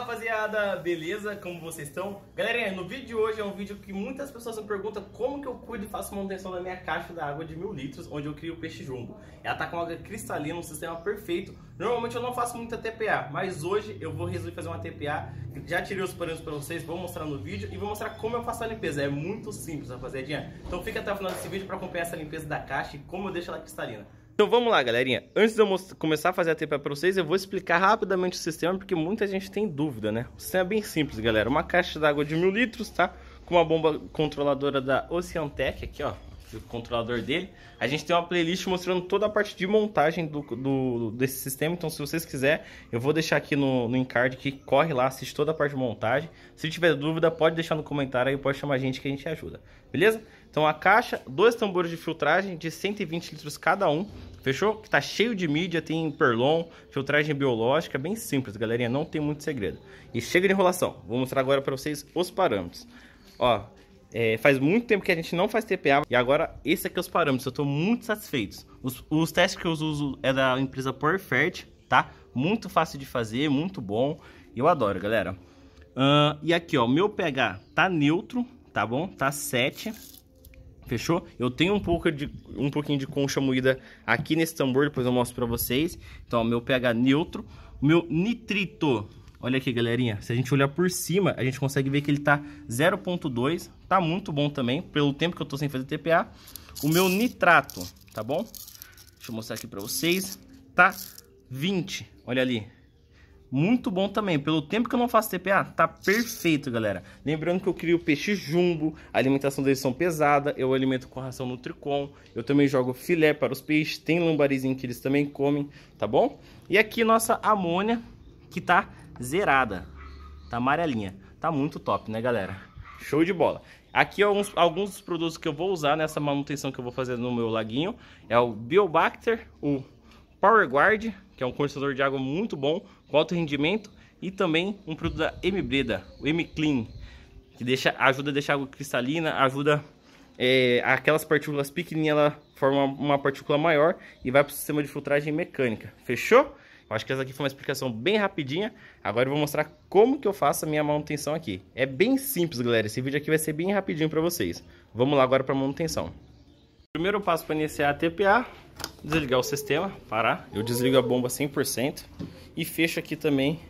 rapaziada, beleza? Como vocês estão? Galerinha, no vídeo de hoje é um vídeo que muitas pessoas me perguntam como que eu cuido e faço manutenção da minha caixa da água de 1000 litros, onde eu crio o peixe jumbo. Ela tá com água cristalina, um sistema perfeito. Normalmente eu não faço muita TPA, mas hoje eu vou resolver fazer uma TPA. Já tirei os parâmetros para vocês, vou mostrar no vídeo e vou mostrar como eu faço a limpeza. É muito simples, rapaziadinha. Então fica até o final desse vídeo para acompanhar essa limpeza da caixa e como eu deixo ela cristalina. Então vamos lá, galerinha. Antes de eu começar a fazer a TPA para vocês, eu vou explicar rapidamente o sistema, porque muita gente tem dúvida, né? O sistema é bem simples, galera. Uma caixa d'água de 1000 litros, tá? Com uma bomba controladora da Oceantec, aqui, ó. O controlador dele. A gente tem uma playlist mostrando toda a parte de montagem desse sistema. Então, se vocês quiserem, eu vou deixar aqui no encard que corre lá, assiste toda a parte de montagem. Se tiver dúvida, pode deixar no comentário aí, pode chamar a gente que a gente ajuda. Beleza? Então, a caixa, 2 tambores de filtragem de 120 litros cada um. Fechou? Que tá cheio de mídia, tem perlon, filtragem biológica, bem simples, galerinha, não tem muito segredo. E chega de enrolação, vou mostrar agora para vocês os parâmetros. Ó, faz muito tempo que a gente não faz TPA e agora esse aqui é os parâmetros, eu tô muito satisfeito. Os testes que eu uso é da empresa Perfect, tá? Muito fácil de fazer, muito bom, eu adoro, galera. E aqui, ó, meu pH tá neutro, tá bom? Tá 7. Fechou? Eu tenho um pouquinho de concha moída aqui nesse tambor, depois eu mostro pra vocês. Então, ó, meu pH neutro. O meu nitrito, olha aqui, galerinha. Se a gente olhar por cima, a gente consegue ver que ele tá 0.2. Tá muito bom também, pelo tempo que eu tô sem fazer TPA. O meu nitrato, tá bom? Deixa eu mostrar aqui pra vocês. Tá 20, olha ali. Muito bom também, pelo tempo que eu não faço TPA, tá perfeito, galera. Lembrando que eu crio peixe jumbo, a alimentação deles são pesada, eu alimento com ração Nutricom, eu também jogo filé para os peixes, tem lambarizinho que eles também comem, tá bom? E aqui nossa amônia, que tá zerada, tá amarelinha, tá muito top, né, galera? Show de bola. Aqui alguns dos produtos que eu vou usar nessa manutenção que eu vou fazer no meu laguinho, é o Biobacter, o PowerGuard, que é um condensador de água muito bom, com alto rendimento, e também um produto da M-Breda, o M-Clean, que ajuda a deixar a água cristalina, ajuda aquelas partículas pequenininhas, ela forma uma partícula maior e vai para o sistema de filtragem mecânica. Fechou? Eu acho que essa aqui foi uma explicação bem rapidinha. Agora eu vou mostrar como que eu faço a minha manutenção aqui. É bem simples, galera. Esse vídeo aqui vai ser bem rapidinho para vocês. Vamos lá agora para a manutenção. Primeiro passo para iniciar a TPA, desligar o sistema, parar. Eu desligo a bomba 100% e fecho aqui também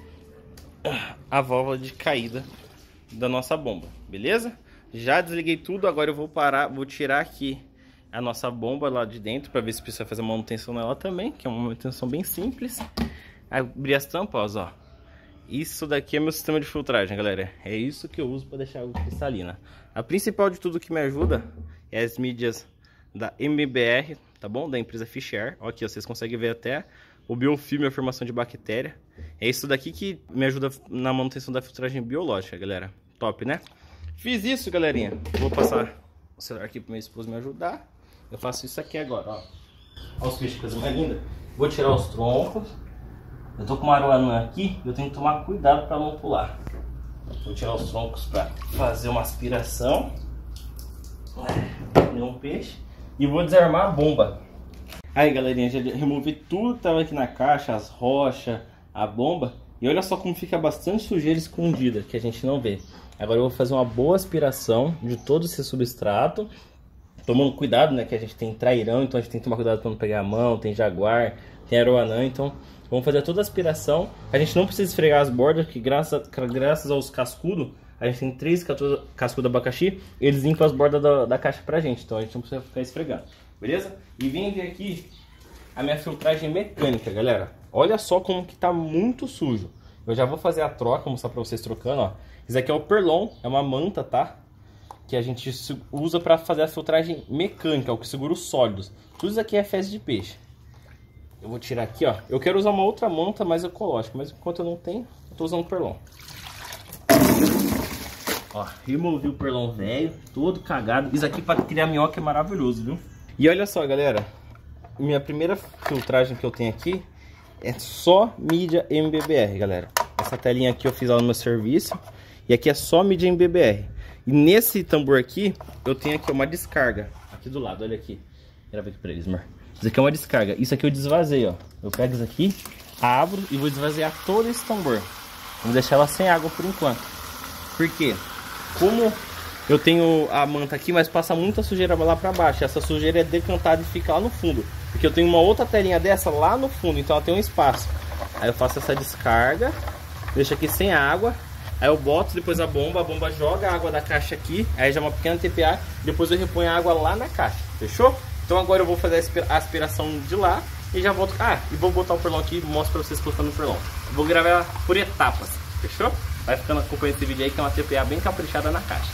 a válvula de caída da nossa bomba, beleza? Já desliguei tudo, agora eu vou parar, vou tirar aqui a nossa bomba lá de dentro para ver se precisa fazer manutenção nela também, que é uma manutenção bem simples. Abrir as tampas, ó. Isso daqui é meu sistema de filtragem, galera. É isso que eu uso para deixar a água cristalina. A principal de tudo que me ajuda é as mídias da MBR, tá bom? Da empresa Fischer. Ó, aqui ó, vocês conseguem ver até o biofilme, a formação de bactéria. É isso daqui que me ajuda na manutenção da filtragem biológica, galera. Top, né? Fiz isso, galerinha. Vou passar o celular aqui para minha esposa me ajudar. Eu faço isso aqui agora, ó. Olha os peixes, coisa mais linda. Vou tirar os troncos. Eu tô com uma aroanã aqui, eu tenho que tomar cuidado para não pular. Vou tirar os troncos para fazer uma aspiração. Um peixe. E vou desarmar a bomba. Aí, galerinha, já removi tudo que tava aqui na caixa, as rochas, a bomba. E olha só como fica bastante sujeira escondida, que a gente não vê. Agora eu vou fazer uma boa aspiração de todo esse substrato. Tomando cuidado, né, que a gente tem trairão, então a gente tem que tomar cuidado para não pegar a mão, tem jaguar, tem aroanã, então vamos fazer toda a aspiração. A gente não precisa esfregar as bordas, porque graças aos cascudos, a gente tem 3 cascudos de abacaxi, eles limpam as bordas da caixa pra gente, então a gente não precisa ficar esfregando, beleza? E vem ver aqui a minha filtragem mecânica, galera. Olha só como que tá muito sujo. Eu já vou fazer a troca, vou mostrar pra vocês trocando, ó. Isso aqui é o perlon, é uma manta, tá? Que a gente usa pra fazer a filtragem mecânica, o que segura os sólidos. Tudo isso aqui é fezes de peixe. Eu vou tirar aqui, ó. Eu quero usar uma outra manta mais ecológica, mas enquanto eu não tenho, eu tô usando o perlon. Ó, removi o perlon velho, todo cagado. Isso aqui para criar minhoca é maravilhoso, viu? E olha só, galera. Minha primeira filtragem que eu tenho aqui é só mídia MBBR, galera. Essa telinha aqui eu fiz lá no meu serviço. E aqui é só mídia MBBR. E nesse tambor aqui, eu tenho aqui uma descarga. Aqui do lado, olha aqui. Grava aqui pra eles, amor. Isso aqui é uma descarga. Isso aqui eu desvazei, ó. Eu pego isso aqui, abro e vou desvaziar todo esse tambor. Vamos deixar ela sem água por enquanto. Por quê? Como eu tenho a manta aqui, mas passa muita sujeira lá pra baixo. Essa sujeira é decantada e fica lá no fundo. Porque eu tenho uma outra telinha dessa lá no fundo, então ela tem um espaço. Aí eu faço essa descarga, deixo aqui sem água. Aí eu boto depois a bomba joga a água da caixa aqui. Aí já é uma pequena TPA, depois eu reponho a água lá na caixa. Fechou? Então agora eu vou fazer a aspiração de lá e já volto. Ah, e vou botar o perlão aqui e mostro pra vocês colocando o perlão. Vou gravar por etapas, fechou? Vai ficando acompanhando esse vídeo aí que é uma TPA bem caprichada na caixa.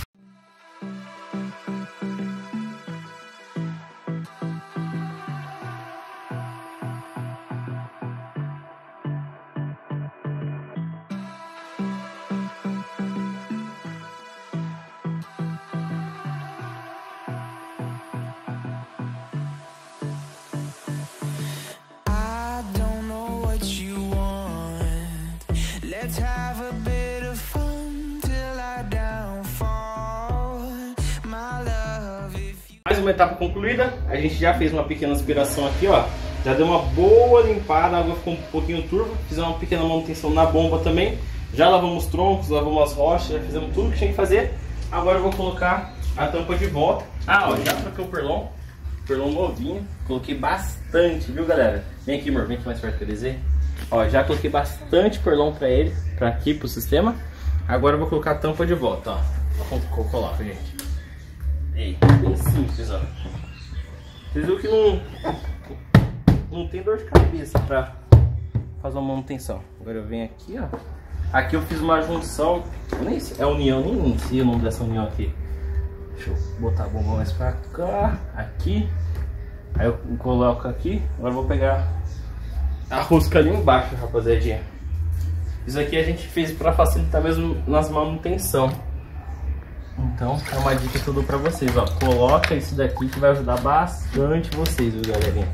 Mais uma etapa concluída, a gente já fez uma pequena aspiração aqui, ó. Já deu uma boa limpada, a água ficou um pouquinho turva. Fizemos uma pequena manutenção na bomba também. Já lavamos os troncos, lavamos as rochas, já fizemos tudo que tinha que fazer. Agora eu vou colocar a tampa de volta. Ah, ó, já troquei o perlão novinho. Coloquei bastante, viu, galera? Vem aqui, amor, vem aqui mais perto pra eles verem. Ó, já coloquei bastante perlão pra ele, pra aqui, pro sistema. Agora eu vou colocar a tampa de volta, ó. Vou colocar, gente. Ei, bem simples, ó. Vocês viram que não tem dor de cabeça pra fazer uma manutenção. Agora eu venho aqui, ó. Aqui eu fiz uma junção. Nem sei, é união, nem sei o nome dessa união aqui. Deixa eu botar a bomba mais pra cá. Aqui. Aí eu coloco aqui. Agora eu vou pegar a rosca ali embaixo, rapaziadinha. Isso aqui a gente fez pra facilitar mesmo nas manutenção. Então é uma dica que eu dou pra vocês, ó. Coloca isso daqui que vai ajudar bastante vocês, viu, galerinha?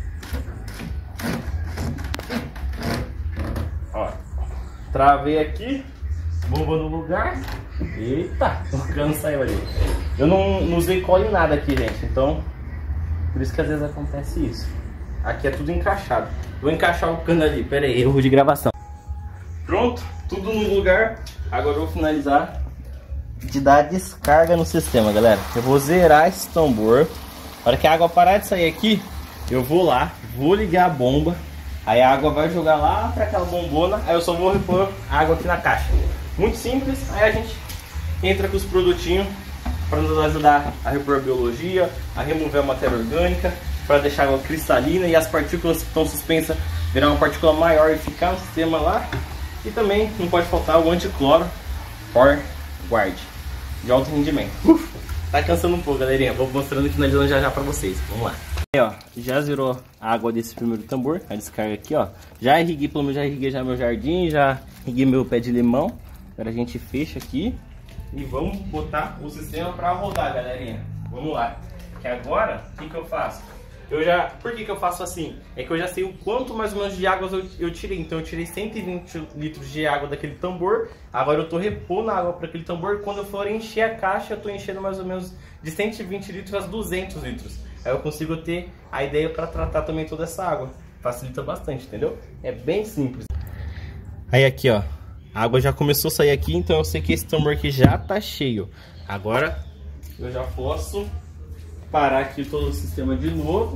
Ó, travei aqui, bomba no lugar. Eita, o cano saiu ali. Eu não usei cola em nada aqui, gente. Então, por isso que às vezes acontece isso. Aqui é tudo encaixado. Vou encaixar o cano ali, pera aí, erro de gravação. Pronto, tudo no lugar. Agora eu vou finalizar de dar descarga no sistema, galera. Eu vou zerar esse tambor. Na hora que a água parar de sair aqui, eu vou lá, vou ligar a bomba. Aí a água vai jogar lá para aquela bombona. Aí eu só vou repor a água aqui na caixa. Muito simples. Aí a gente entra com os produtinhos para nos ajudar a repor a biologia, a remover a matéria orgânica, para deixar a água cristalina e as partículas que estão suspensas virar uma partícula maior e ficar no sistema lá. E também não pode faltar o anticloro or guard de alto rendimento. Tá cansando um pouco, galerinha. Vou mostrando aqui finalizando já pra vocês. Vamos lá. Aí, ó, já zerou a água desse primeiro tambor. A descarga aqui, ó. Já irriguei, pelo menos já irriguei já meu jardim, já irriguei meu pé de limão. Agora a gente fecha aqui e vamos botar o sistema pra rodar, galerinha. Vamos lá. Que agora, o que eu faço? Por que eu faço assim? É que eu já sei o quanto mais ou menos de água eu tirei. Então eu tirei 120 litros de água daquele tambor. Agora eu tô repondo a água para aquele tambor. Quando eu for encher a caixa, eu tô enchendo mais ou menos de 120 litros a 200 litros. Aí eu consigo ter a ideia para tratar também toda essa água. Facilita bastante, entendeu? É bem simples. Aí aqui, ó. A água já começou a sair aqui, então eu sei que esse tambor aqui já tá cheio. Agora eu já posso parar aqui todo o sistema de novo.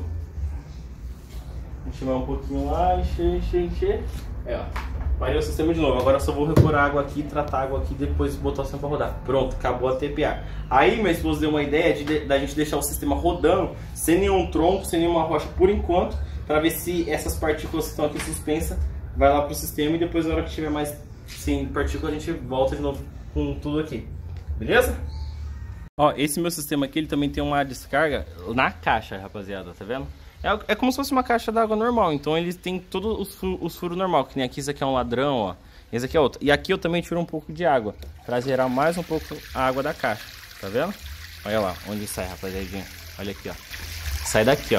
Encher mais um pouquinho lá, encher. Aí, ó. Parei o sistema de novo. Agora eu só vou repor a água aqui, tratar a água aqui, depois botar o sistema pra rodar. Pronto, acabou a TPA. Aí minha esposa deu uma ideia da gente deixar o sistema rodando sem nenhum tronco, sem nenhuma rocha por enquanto, para ver se essas partículas que estão aqui suspensas vai lá pro sistema e depois na hora que tiver mais sem partícula a gente volta de novo com tudo aqui. Beleza? Ó, esse meu sistema aqui, ele também tem uma descarga na caixa, rapaziada, tá vendo? É como se fosse uma caixa d'água normal, então eles têm todos os furos normal, que nem aqui, isso aqui é um ladrão, ó. Esse aqui é outro. E aqui eu também tiro um pouco de água, pra gerar mais um pouco a água da caixa, tá vendo? Olha lá, onde sai, rapaziadinha. Olha aqui, ó. Sai daqui, ó.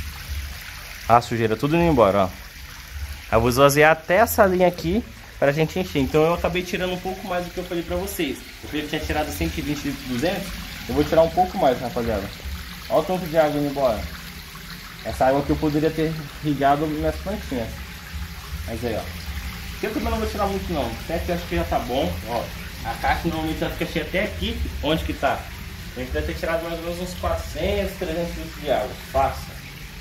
A sujeira tudo indo embora, ó. Aí eu vou esvaziar até essa linha aqui pra gente encher. Então eu acabei tirando um pouco mais do que eu falei pra vocês. Eu falei que tinha tirado 120 litros, 200. Eu vou tirar um pouco mais, rapaziada. Olha o tanto de água indo embora. Essa água que eu poderia ter irrigado nas plantinhas. Mas aí, ó. Eu também não vou tirar muito não, até que eu acho que já tá bom. Ó, a caixa normalmente ela fica cheia até aqui, onde que tá? A gente deve ter tirado mais ou menos uns 400, 300 litros de água. Faça.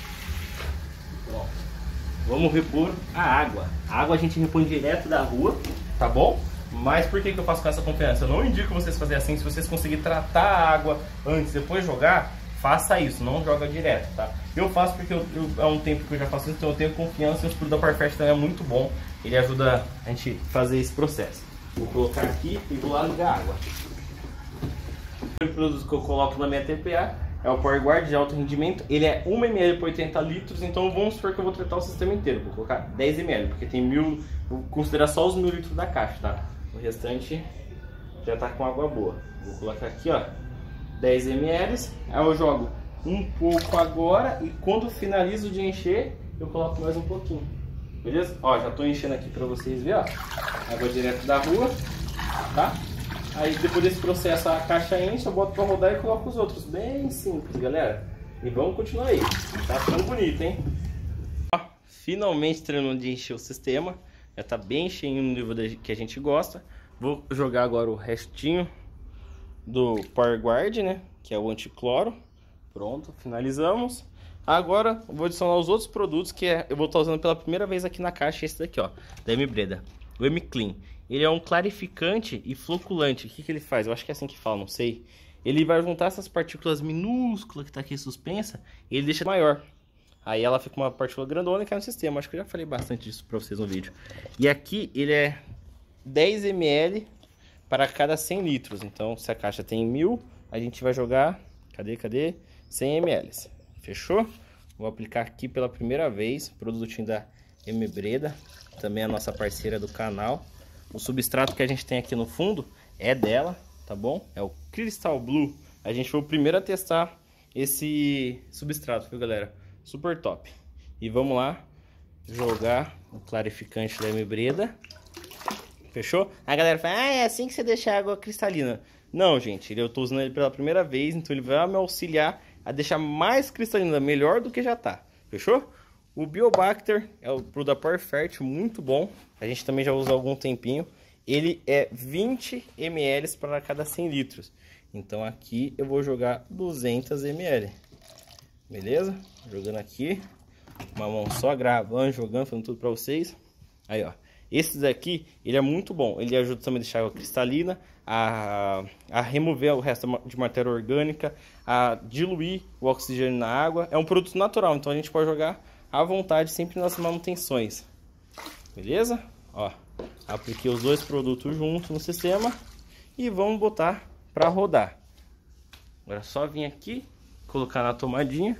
Pronto. Vamos repor a água. A água a gente repõe direto da rua, tá bom? Mas por que eu faço com essa confiança? Eu não indico vocês fazerem assim. Se vocês conseguirem tratar a água antes, depois jogar, faça isso, não joga direto, tá? Eu faço porque há um tempo que eu já faço isso, então eu tenho confiança e o produto da Perfect também é muito bom. Ele ajuda a gente a fazer esse processo. Vou colocar aqui e vou lá ligar a água. O primeiro produto que eu coloco na minha TPA é o Power Guard de alto rendimento. Ele é 1 ml por 80 litros, então vamos supor que eu vou tratar o sistema inteiro. Vou colocar 10 ml, porque tem 1000, vou considerar só os 1000 litros da caixa, tá? O restante já tá com água boa. Vou colocar aqui, ó, 10 ml. Aí eu jogo um pouco agora e quando finalizo de encher, eu coloco mais um pouquinho. Beleza? Ó, já tô enchendo aqui pra vocês verem, ó. Água direto da rua, tá? Aí depois desse processo a caixa enche, eu boto pra rodar e coloco os outros. Bem simples, galera. E vamos continuar aí. Tá ficando bonito, hein? Ó, finalmente terminando de encher o sistema. Já tá bem cheinho no nível que a gente gosta. Vou jogar agora o restinho do Power Guard, né? Que é o anticloro. Pronto, finalizamos. Agora eu vou adicionar os outros produtos que eu vou estar usando pela primeira vez aqui na caixa. Esse daqui, ó, da M-Breda, o M-Clean. Ele é um clarificante e floculante. O que ele faz? Eu acho que é assim que fala, não sei. Ele vai juntar essas partículas minúsculas que tá aqui suspensa e ele deixa maior. Aí ela fica uma partícula grandona e cai no sistema. Acho que eu já falei bastante disso pra vocês no vídeo. E aqui ele é 10 ml para cada 100 litros. Então se a caixa tem 1000, a gente vai jogar, cadê? 100 ml. Fechou? Vou aplicar aqui pela primeira vez, produtinho da M-Breda, também a nossa parceira do canal. O substrato que a gente tem aqui no fundo é dela, tá bom? É o Crystal Blue. A gente foi o primeiro a testar esse substrato, viu, galera? Super top. E vamos lá jogar o clarificante da M-Breda. Fechou? A galera fala, é assim que você deixa a água cristalina. Não, gente, eu tô usando ele pela primeira vez, então ele vai me auxiliar a deixar mais cristalina, melhor do que já tá. Fechou? O Biobacter é o produto da Perfect, muito bom. A gente também já usa há algum tempinho. Ele é 20 ml para cada 100 litros. Então aqui eu vou jogar 200 ml. Beleza? Jogando aqui. Uma mão só, gravando, jogando, fazendo tudo para vocês. Aí, ó. Esse daqui, ele é muito bom. Ele ajuda também a deixar a água cristalina, a remover o resto de matéria orgânica, a diluir o oxigênio na água. É um produto natural, então a gente pode jogar à vontade sempre nas manutenções. Beleza? Ó, apliquei os dois produtos juntos no sistema e vamos botar para rodar. Agora é só vir aqui, colocar na tomadinha.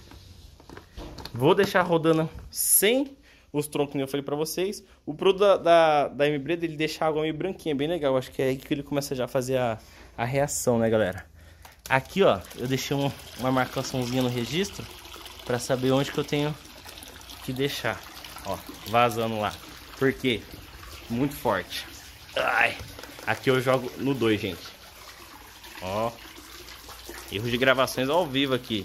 Vou deixar rodando sem os troncos que eu falei pra vocês. O produto da M-Breda, ele deixa a água meio branquinha, bem legal. Acho que é aí que ele começa já a fazer a reação, né, galera? Aqui, ó, eu deixei uma marcaçãozinha no registro pra saber onde que eu tenho que deixar. Ó, vazando lá. Por quê? Muito forte. Ai, aqui eu jogo no 2, gente. Ó, erro de gravações ao vivo aqui.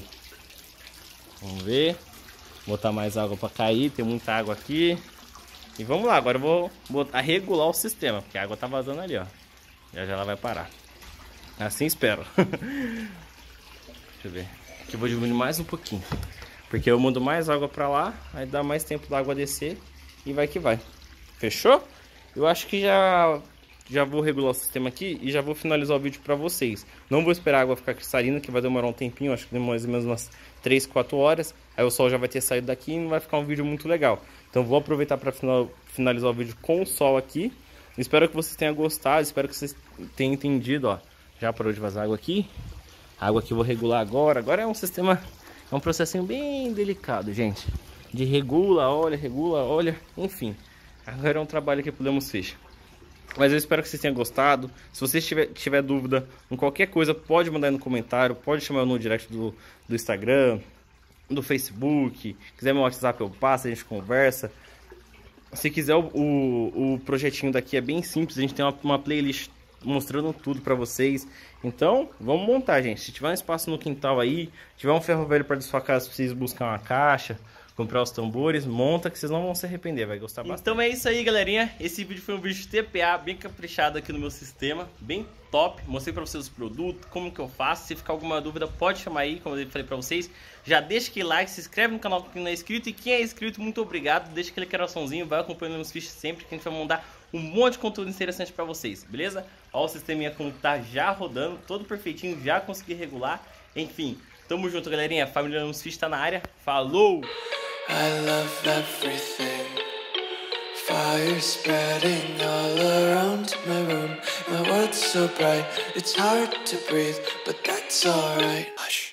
Vamos ver. Botar mais água para cair, tem muita água aqui. E vamos lá, agora eu vou botar, regular o sistema, porque a água tá vazando ali, ó. Já ela vai parar. Assim espero. Deixa eu ver. Aqui eu vou diminuir mais um pouquinho, porque eu mando mais água para lá, aí dá mais tempo da água descer e vai que vai. Fechou? Eu acho que já vou regular o sistema aqui e já vou finalizar o vídeo para vocês. Não vou esperar a água ficar cristalina, que vai demorar um tempinho, acho que mais ou menos umas 3, 4 horas. Aí o sol já vai ter saído daqui e não vai ficar um vídeo muito legal. Então vou aproveitar para finalizar o vídeo com o sol aqui. Espero que vocês tenham gostado, espero que vocês tenham entendido, ó. Já parou de vazar água aqui. A água que eu vou regular agora. Agora é um sistema, é um processinho bem delicado, gente. De regula, olha, enfim. Agora é um trabalho que podemos fechar. Mas eu espero que vocês tenham gostado. Se vocês tiver dúvida em qualquer coisa, pode mandar aí no comentário. Pode chamar no direct do Instagram, do Facebook. Quiser meu WhatsApp eu passo, a gente conversa. Se quiser o projetinho daqui é bem simples. A gente tem uma playlist mostrando tudo pra vocês. Então, vamos montar, gente. Se tiver um espaço no quintal aí, tiver um ferro velho perto da sua casa, se vocês buscar uma caixa, comprar os tambores, monta que vocês não vão se arrepender, vai gostar bastante. Então é isso aí, galerinha. Esse vídeo foi um vídeo de TPA bem caprichado aqui no meu sistema, bem top. Mostrei pra vocês os produtos, como que eu faço. Se ficar alguma dúvida, pode chamar aí, como eu falei pra vocês. Já deixa aquele like, se inscreve no canal quem não é inscrito. E quem é inscrito, muito obrigado. Deixa aquele coraçãozinho, vai acompanhando meus vídeos sempre, que a gente vai mandar um monte de conteúdo interessante pra vocês, beleza? Ó o sisteminha como tá já rodando, todo perfeitinho, já consegui regular. Enfim, tamo junto, galerinha. Família Musfish tá na área. Falou! I love everything. Fire spreading all around my room. My world's so bright, it's hard to breathe, but that's alright. Hush.